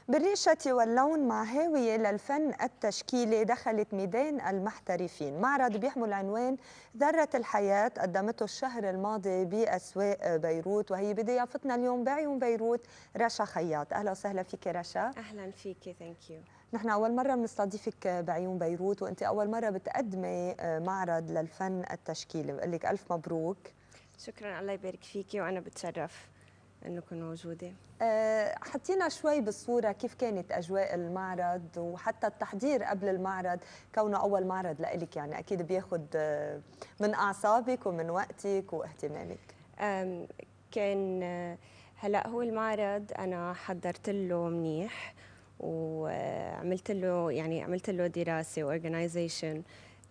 بالريشة واللون مع هاوية للفن التشكيلي دخلت ميدان المحترفين. معرض بيحمل عنوان ذرة الحياة قدمته الشهر الماضي بأسواق بيروت، وهي بضيافتنا اليوم بعيون بيروت رشا خياط. أهلا وسهلا فيك رشا. أهلا فيك، ثانك يو. نحن أول مرة بنستضيفك بعيون بيروت، وأنت أول مرة بتقدمي معرض للفن التشكيلي. بقول لك ألف مبروك. شكرا، الله يبارك فيكي، وأنا بتشرف أنه أكون موجودة. حطينا شوي بالصورة كيف كانت أجواء المعرض وحتى التحضير قبل المعرض، كونه أول معرض لإلك، يعني أكيد بياخد من أعصابك ومن وقتك واهتمامك. كان هلأ هو المعرض أنا حضرت له منيح وعملت له دراسة وأورجنايزيشن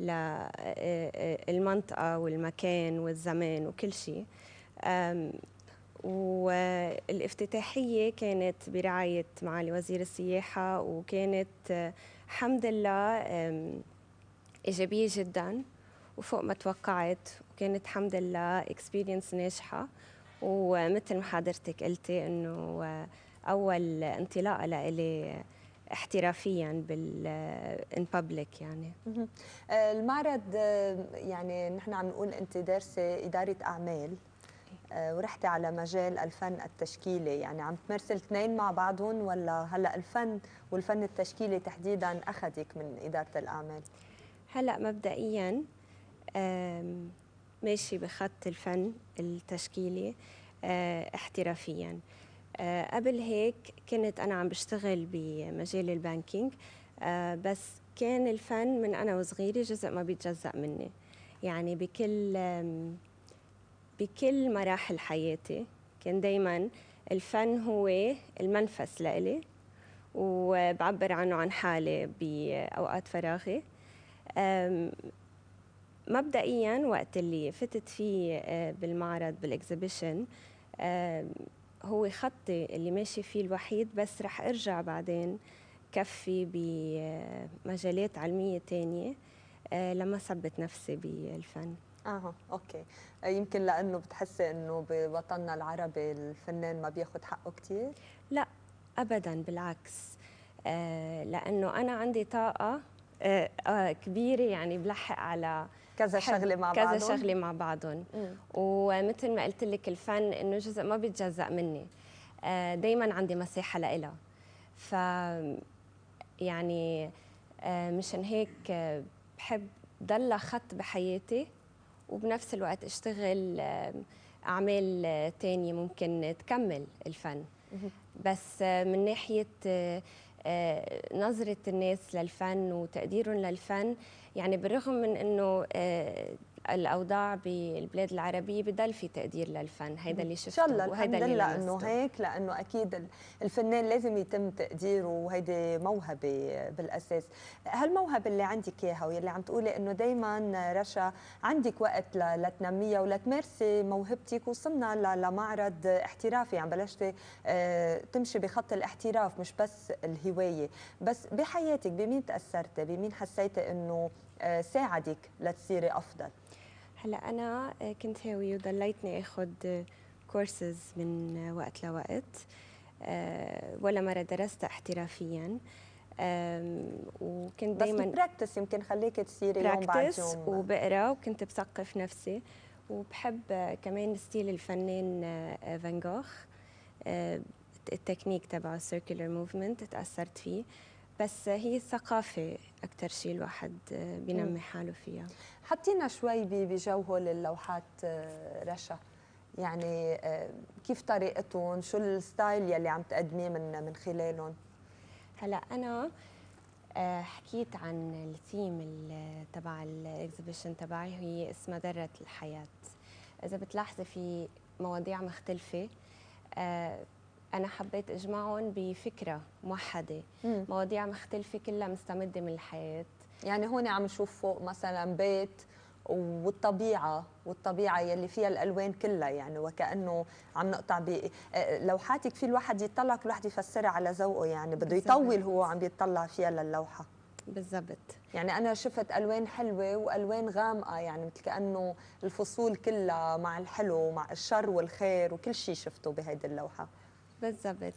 للمنطقة والمكان والزمان وكل شيء. والافتتاحية كانت برعاية معالي وزير السياحة، وكانت الحمد لله إيجابية جدا وفوق ما توقعت، وكانت الحمد لله اكسبيرينس ناجحة. ومثل ما حضرتك قلتي إنه أول انطلاقة لإلي احترافيا ان بابليك يعني. المعرض يعني نحن عم نقول أنت دارسة إدارة أعمال ورحتي على مجال الفن التشكيلي، يعني عم تمارسي الاثنين مع بعضهم، ولا هلا الفن والفن التشكيلي تحديدا اخذك من اداره الاعمال؟ هلا مبدئيا ماشي بخط الفن التشكيلي احترافيا. قبل هيك كنت انا عم بشتغل بمجال البانكينج، بس كان الفن من انا وصغيره جزء ما بيتجزأ مني، يعني بكل مراحل حياتي كان دايما الفن هو المنفس لإلي، وبعبر عنه عن حالي بأوقات فراغي. مبدئيا وقت اللي فتت فيه بالمعرض بالاكزيبيشن هو خطي اللي ماشي فيه الوحيد، بس رح ارجع بعدين كفي بمجالات علمية تانية لما ثبت نفسي بالفن. اوكي. يمكن لانه بتحسي انه بوطننا العربي الفنان ما بياخذ حقه كثير؟ لا ابدا، بالعكس. لانه انا عندي طاقه كبيره، يعني بلحق على كذا شغله مع بعضهم. كذا شغله مع بعضهم. ومثل ما قلت لك الفن انه جزء ما بيتجزأ مني، دائما عندي مساحه لإلها. ف يعني مشان هيك بحب ضلها خط بحياتي، وبنفس الوقت اشتغل اعمال تانية ممكن تكمل الفن. بس من ناحيه نظرة الناس للفن وتقديرهم للفن، يعني بالرغم من انه الاوضاع بالبلاد العربيه بضل في تقدير للفن، هيدا اللي شفته ان شاء الله. وهيدا اللي لله انه هيك، لانه اكيد الفنان لازم يتم تقديره، وهيدي موهبه بالاساس. هالموهبه اللي عندك اياها واللي عم تقولي انه دائما رشا عندك وقت لتنميها ولتمارسي موهبتك، وصلنا لمعرض احترافي، يعني بلشتي تمشي بخط الاحتراف مش بس الهوايه. بس بحياتك بمين تاثرتي؟ بمين حسيتي انه ساعدك لتصيري افضل؟ هلا انا كنت هاويه وضليتني اخذ كورسز من وقت لوقت، ولا مره درست احترافيا، وكنت دائما بس براكتس يمكن خليك تصيري يوم بعد يوم. وبقرا وكنت بثقف نفسي، وبحب كمان ستيل الفنان فان جوخ، التكنيك تبع السيركلر موفمنت تاثرت فيه. بس هي الثقافة أكثر شيء الواحد بينمي حاله فيها. حطينا شوي بجوه للوحات رشا، يعني كيف طريقتهم، شو الستايل يلي عم تقدميه من خلالهم؟ هلا أنا حكيت عن الثيم تبع الاكزيبيشن تبعي، هي اسمها ذرة الحياة. إذا بتلاحظي في مواضيع مختلفة، أنا حبيت أجمعهم بفكرة موحدة، مواضيع مختلفة كلها مستمدة من الحياة. يعني هون عم نشوف فوق مثلا بيت والطبيعة يلي فيها الألوان كلها، يعني وكأنه عم نقطع لوحاتك في الواحد يطلع كل واحد يفسرها على ذوقه، يعني بده يطول هو عم بيطلع فيها للوحة. بالضبط. يعني أنا شفت ألوان حلوة وألوان غامقة، يعني مثل كأنه الفصول كلها مع الحلو مع الشر والخير وكل شيء شفته بهيدي اللوحة. بالضبط.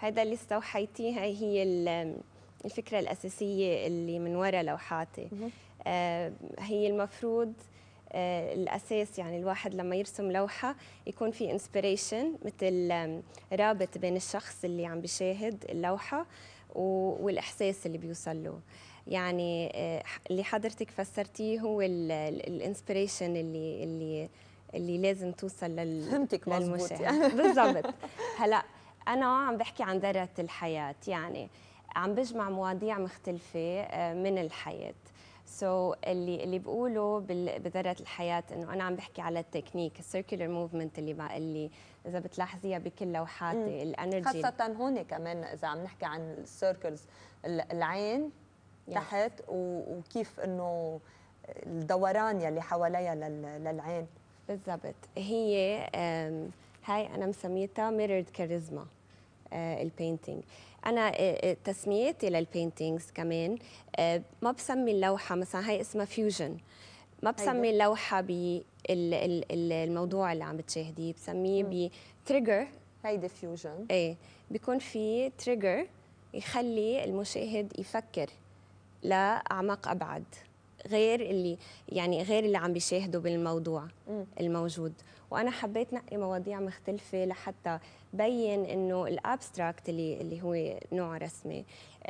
هذا اللي استوحيتيه هي الفكرة الأساسية اللي من وراء لوحاتي. هي المفروض الأساس، يعني الواحد لما يرسم لوحة يكون في انسبيريشن، مثل رابط بين الشخص اللي عم بيشاهد اللوحة والإحساس اللي بيوصل له. يعني اللي حضرتك فسرتيه هو الانسبيريشن اللي لازم توصل فهمتك مزبوط للمشاهد. بالضبط. هلا أنا عم بحكي عن ذرة الحياة، يعني عم بجمع مواضيع مختلفة من الحياة. اللي بقوله بذرة الحياة انه انا عم بحكي على التكنيك السيركلر موفمنت اللي اذا بتلاحظيها بكل لوحاتي، الانرجي خاصة هون كمان اذا عم نحكي عن السيركلز، العين تحت وكيف انه الدوران يلي حواليها للعين. بالضبط. هاي انا مسميتها ميرورد كاريزما البينتينج. انا تسميتي للبينتينجز كمان ما بسمي اللوحه مثلا هاي اسمها فيوجن، ما بسمي اللوحه بالموضوع اللي عم بتشاهديه، بسميه بتريجر. هيدي فيوجن. ايه، بيكون في تريجر يخلي المشاهد يفكر لاعماق ابعد، غير اللي عم بيشاهدوا بالموضوع الموجود. وانا حبيت نقي مواضيع مختلفه لحتى بين انه الابستراكت اللي هو نوع رسمي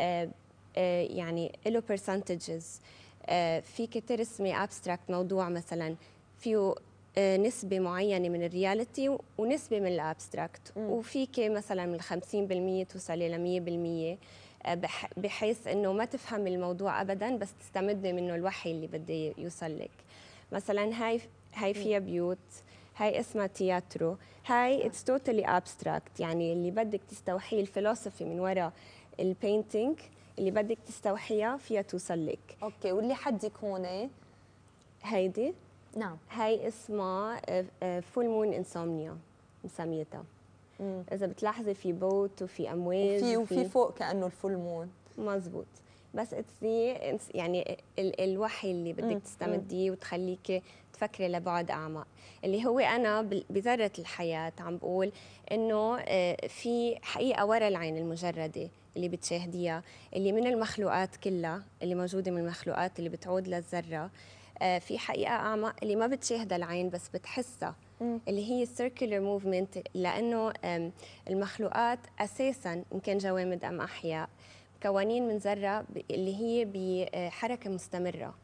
يعني له برسنتجز. فيك ترسمي ابستراكت موضوع مثلا فيه نسبة معينة من الرياليتي ونسبة من الابستراكت، وفيك مثلا من 50% توصلي ل 100%، بحيث انه ما تفهم الموضوع ابدا بس تستمدي منه الوحي اللي بده يوصل لك. مثلا هاي فيها بيوت، هاي اسمها تياترو، هاي اتس توتالي ابستراكت، يعني اللي بدك تستوحيه الفلسفي من وراء البينتينج اللي بدك تستوحيها فيها توصل لك. اوكي، واللي حدك هون هيدي نعم هاي اسمها فول مون انسومنيا مسميتها. اذا بتلاحظي في بوت وفي امواج وفي فوق كانه الفول مون. مزبوط. بس يعني الوحي اللي بدك تستمديه وتخليك تفكري لبعد اعمق، اللي هو انا بذره الحياه عم بقول انه في حقيقه ورا العين المجرده اللي بتشاهديها، اللي من المخلوقات كلها اللي موجوده من المخلوقات اللي بتعود للذره، في حقيقه اعمق اللي ما بتشاهدها العين بس بتحسها، اللي هي السيركلر موفمنت. لانه المخلوقات اساسا ان كان جوامد ام احياء مكونين من ذره اللي هي بحركه مستمره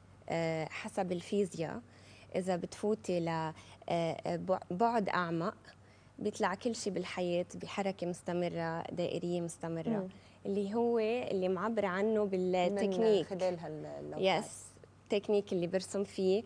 حسب الفيزياء. اذا بتفوتي لبعد اعمق بيطلع كل شيء بالحياه بحركه مستمره دائريه مستمره، اللي هو اللي معبر عنه بالتكنيك من خلال هاللوحات. التكنيك اللي برسم فيه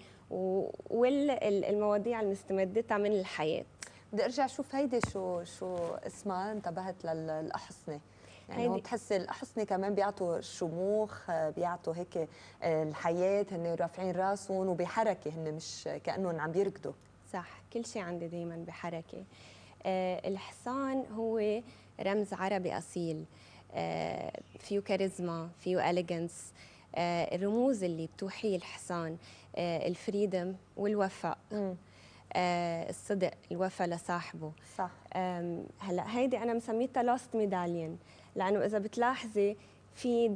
والمواضيع المستمدتها من الحياه. بدي ارجع شوف هيدي شو اسمها، انتبهت للاحصنه، يعني هون بتحسي الاحصنه كمان بيعطوا شموخ، بيعطوا هيك الحياه، هن رافعين راسهم وبحركه، هن مش كانهم عم بيركضوا. صح، كل شيء عندي دائما بحركه. الحصان هو رمز عربي اصيل، فيه كاريزما، فيه اليجنس. الرموز اللي بتوحي الحصان الفريدم والوفاء، الصدق، الوفاء لصاحبه. صح. هلا هيدي انا مسميتها لاست ميداليون، لانه اذا بتلاحظي في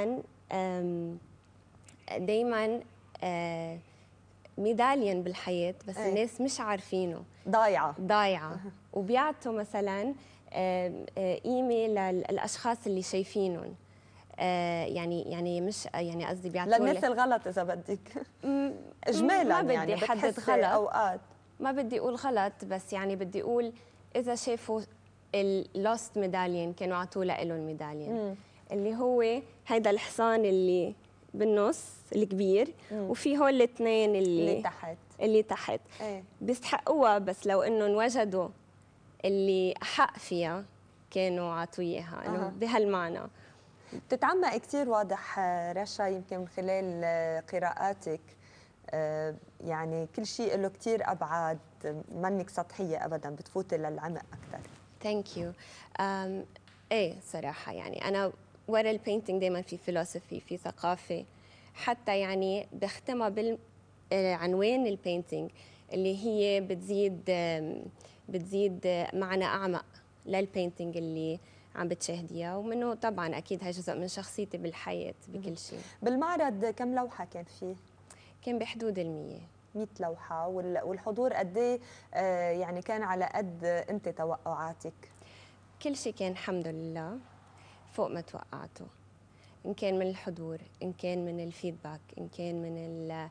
دائما ميداليون بالحياه بس الناس مش عارفينه، ضايعه وبيعطوا مثلا قيمه للاشخاص اللي شايفينهم. يعني مش يعني قصدي بيعطوا للناس الغلط اذا بدك اجمالا، ما بدي يعني حدد غلط اوقات، ما بدي اقول غلط، بس يعني بدي اقول اذا شافوا اللوست ميداليون كانوا عطوا له الميداليون، اللي هو هيدا الحصان اللي بالنص الكبير، وفي هول الاثنين اللي تحت بيستحقوها، بس لو انهم وجدوا اللي احق فيها كانوا عطوا اياها، انه بهالمعنى. بتتعمق كثير واضح رشا، يمكن من خلال قراءاتك، يعني كل شيء له كثير ابعاد، منك سطحيه ابدا، بتفوتي للعمق اكثر. ثانك يو. ايه صراحه يعني انا ورا البينتينج دائما في فلسفي، في ثقافه، حتى يعني بختمها بالعنوان البينتينج اللي هي بتزيد معنى اعمق للبينتينج اللي عم بتشاهديها، ومنه طبعا اكيد هي جزء من شخصيتي بالحياه بكل شيء. بالمعرض كم لوحه كان فيه؟ كان بحدود 100 لوحه، والحضور قد ايه يعني كان على قد انت توقعاتك؟ كل شيء كان الحمد لله فوق ما توقعته، إن كان من الحضور، إن كان من الفيدباك، إن كان من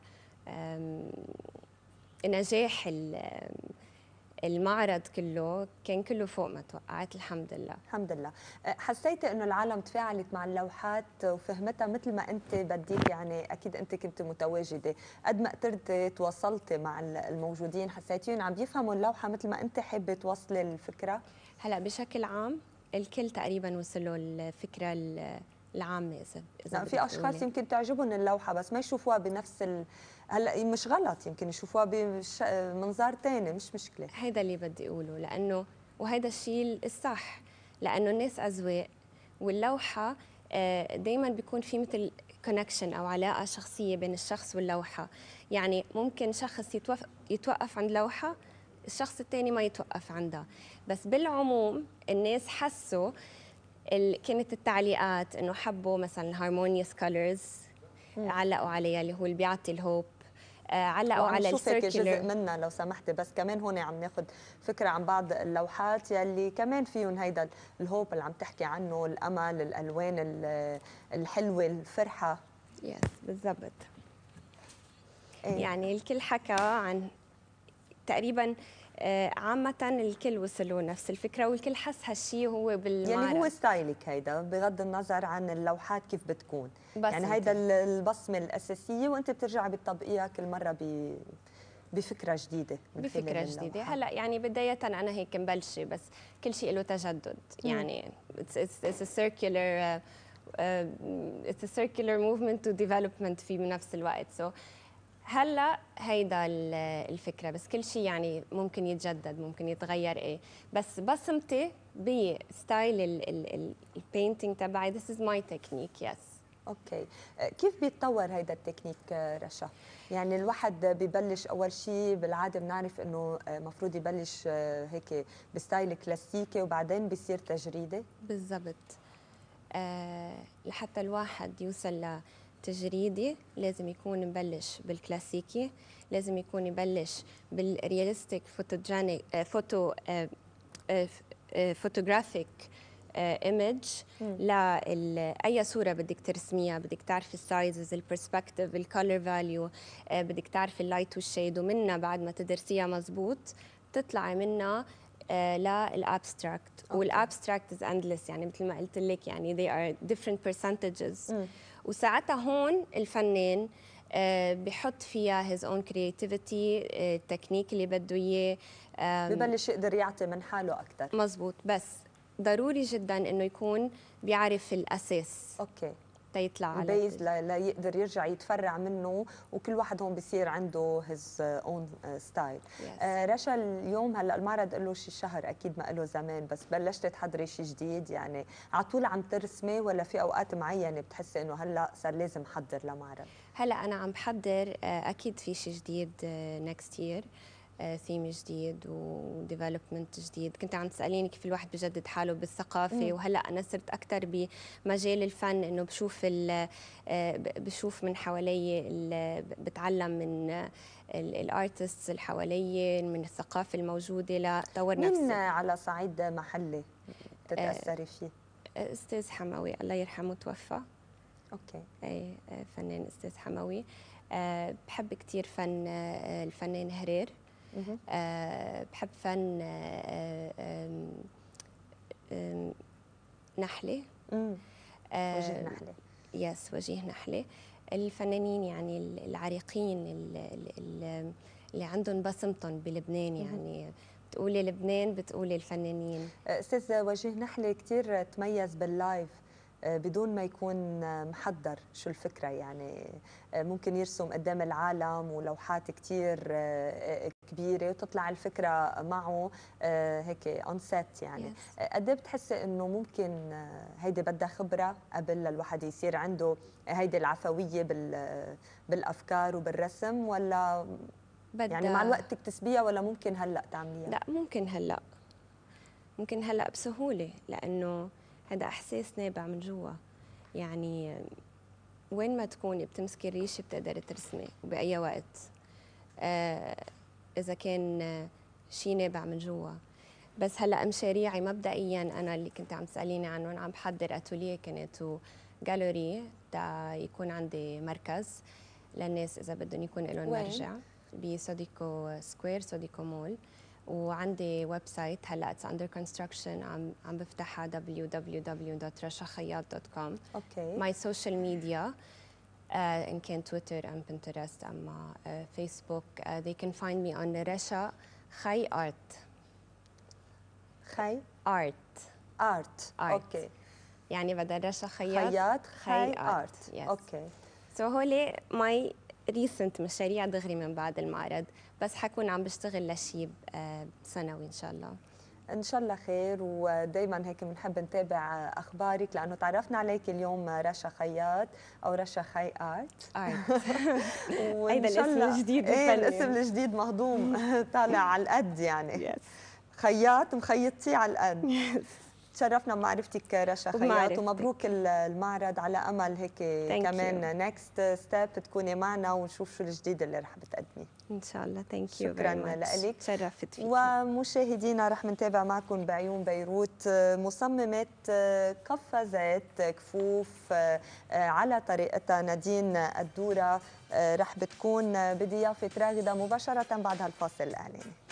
نجاح المعرض كله، كان كله فوق ما توقعت الحمد لله. الحمد لله. حسيتي انه العالم تفاعلت مع اللوحات وفهمتها مثل ما انت بديك؟ يعني اكيد انت كنت متواجده، قد ما قدرتي تواصلتي مع الموجودين، حسيتيهم عم يفهموا اللوحه مثل ما انت حابه توصلي الفكره؟ هلا بشكل عام الكل تقريبا وصلوا الفكره العامه، اذا في اشخاص يمكن تعجبهم اللوحه بس ما يشوفوها بنفس هلا مش غلط، يمكن يشوفوها بمنظار ثاني، مش مشكله. هيدا اللي بدي اقوله، لانه وهيدا الشيء الصح، لانه الناس اذواق، واللوحه دائما بيكون في مثل كونكشن او علاقه شخصيه بين الشخص واللوحه. يعني ممكن شخص يتوقف عند لوحه، الشخص الثاني ما يتوقف عندها، بس بالعموم الناس حسوا كانت التعليقات انه حبوا مثلا هارمونيوس كولرز، علقوا عليها اللي هو اللي بيعطي الهوب، علقوا على السيركلر. جزء منها لو سمحتي، بس كمان هون عم ناخذ فكره عن بعض اللوحات يلي كمان فيهم هيدا الهوب اللي عم تحكي عنه، الامل، الالوان الحلوه، الفرحه. يس بالضبط. يعني الكل حكى عن تقريبا عامة الكل وصلوا نفس الفكرة، والكل حس هالشيء هو بالمعرض. يعني هو ستايلك هيدا بغض النظر عن اللوحات كيف بتكون، يعني هيدا البصمة الأساسية، وأنت بترجعي بتطبقيها كل مرة بفكرة جديدة. بفكرة جديدة. هلا يعني بداية أنا هيك مبلشة، بس كل شيء له تجدد. يعني it's a circular movement to development في بنفس الوقت. هلا هيدا الفكره، بس كل شيء يعني ممكن يتجدد، ممكن يتغير، بس بصمتي بستايل البينتينج تبعي. this is my technique. yes. اوكي، كيف بيتطور هيدا التكنيك رشا؟ يعني الواحد ببلش اول شيء بالعاده بنعرف انه مفروض يبلش هيك بستايل كلاسيكي وبعدين بيصير تجريدي. بالضبط. لحتى الواحد يوصل تجريدي لازم يكون مبلش بالكلاسيكي، لازم يكون يبلش بالرياليستيك فوتوغرافيك ايمج. لاي صوره بدك ترسميها بدك تعرفي السايزز، البرسبكتيف، الكولر فاليو، بدك تعرفي اللايت والشيد، ومنها بعد ما تدرسيها مزبوط تطلعي منها للابستراكت. والابستراكت از اندلس، يعني مثل ما قلت لك، يعني they are different percentages. وساعتها هون الفنان بحط فيها his own creativity، التكنيك اللي بده اياه، ببلش يقدر يعطي من حاله اكثر. مزبوط، بس ضروري جدا انه يكون بيعرف الاساس. اوكي، تيطلع على البيز لا يقدر يرجع يتفرع منه، وكل واحد هون بصير عنده هيز اون ستايل. رشا، اليوم هلا المعرض له شي شهر، اكيد ما له زمان، بس بلشتي تحضري شيء جديد؟ يعني على طول عم ترسمي ولا في اوقات معينه بتحسي انه هلا صار لازم احضر لمعرض؟ هلا انا عم بحضر، اكيد في شيء جديد نكست يير، ثيم جديد وديفلوبمنت جديد. كنت عم تساليني كيف الواحد بجدد حاله بالثقافه، وهلا انا صرت اكثر بمجال الفن، انه بشوف من حوالي، بتعلم من الارتستس اللي حوالي، من الثقافه الموجوده لطور نفسي. مين على صعيد محلي بتتاثري فيه؟ استاذ حموي الله يرحمه توفى. اوكي. اي فنان استاذ حموي. بحب كثير فن الفنان هرير. بحب فن نحلة. وجيه نحلة. يس، وجيه نحلة. الفنانين يعني العريقين اللي عندهم بصمتهم بلبنان. يعني بتقولي لبنان بتقولي الفنانين. استاذ وجيه نحلة كثير تميز باللايف بدون ما يكون محضر. شو الفكرة؟ يعني ممكن يرسم قدام العالم ولوحات كتير كبيرة وتطلع الفكرة معه هيك اون سيت. يعني قد ايه بتحسي انه ممكن هيدي بدها خبرة قبل الواحد يصير عنده هيدي العفوية بالافكار وبالرسم، ولا يعني مع الوقت تكتسبيها، ولا ممكن هلا تعمليها؟ لا، ممكن هلا بسهولة، لانه هذا احساس نابع من جوا. يعني وين ما تكوني بتمسكي الريشه بتقدري ترسمي وباي وقت. اذا كان شيء نابع من جوا. بس هلا مشاريعي مبدئيا انا اللي كنت عم تساليني عنهم، عم بحضر اتوليه كانت وجاليري تا يكون عندي مركز للناس اذا بدهم يكون لهم مرجع بسوديكو سكوير سوديكو مول. وعندي ويب سايت هلا اتس اندر كونستراكشن عم بفتحها www.rashakhayat.com. اوكي. ماي سوشيال ميديا ان كان تويتر ام بنترست ام فيسبوك they can find me on Rasha Khayat. art اوكي. يعني بدل رشا خياط خياط yes. اوكي. هولي ماي ريسنت مشاريع دغري من بعد المعرض، بس حكون عم بشتغل لشيء سنوي ان شاء الله. ان شاء الله خير، ودائما هيك بنحب نتابع اخبارك لانه تعرفنا عليك اليوم رشا خياط او رشا خي ارت. هيدا الاسم الجديد. ايه الاسم الجديد مهضوم طالع على القد يعني. خياط مخيطتيه على القد. تشرفنا بمعرفتك رشا خياط، ومبروك المعرض، على امل هيك كمان نكست ستيب تكوني معنا ونشوف شو الجديد اللي رح بتقدميه ان شاء الله. ثانك يو، شكرا لك. تشرفت فيك. ومشاهدينا رح نتابع معكم بعيون بيروت مصممه قفازات كفوف على طريقتها نادين الدوره، رح بتكون بضيافه راغده مباشره بعد هالفاصل الاعلاني.